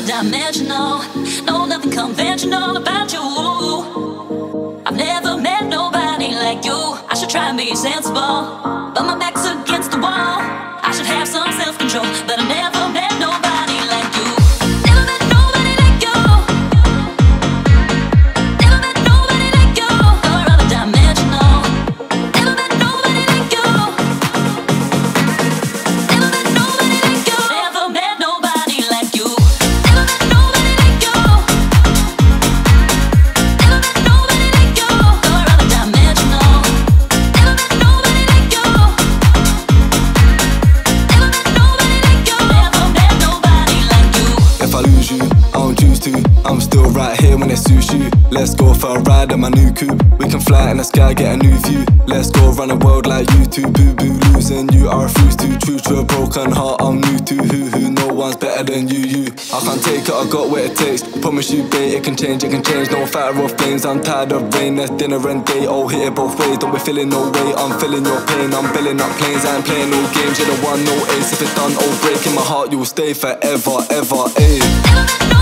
dimensional. No, nothing conventional about you. I've never met nobody like you. I should try and be sensible, but my back's against the wall. I should have some self-control, but I never met nobody like you. Never met nobody like you. Never met nobody like you. You're other dimensional. Never met nobody like you. Never met nobody like you. Never met nobody like you. Never met nobody like you. Never met nobody like you. You're other dimensional. Never met nobody like you. Never met nobody like you. Never met nobody like you. If I lose you, I don't choose to. I'm still right here when it suits you. Let's go for a ride in my new coupe. We can fly in the sky, get a new view. Let's go run the world like you two. Boo boo, losing you, I refuse to. True to a broken heart, I'm new to. Who, no one's better than you. I can't take it, I got what it takes. Promise you, babe, it can change. No fire or flames, I'm tired of rain. That's dinner and day, oh, hit it both ways. Don't be feeling no way, I'm feeling your pain. I'm billing up planes, I ain't playing no games. You're the one, no ace. If it's done, oh, breaking my heart, you'll stay forever, ever, ayy. Never met nobody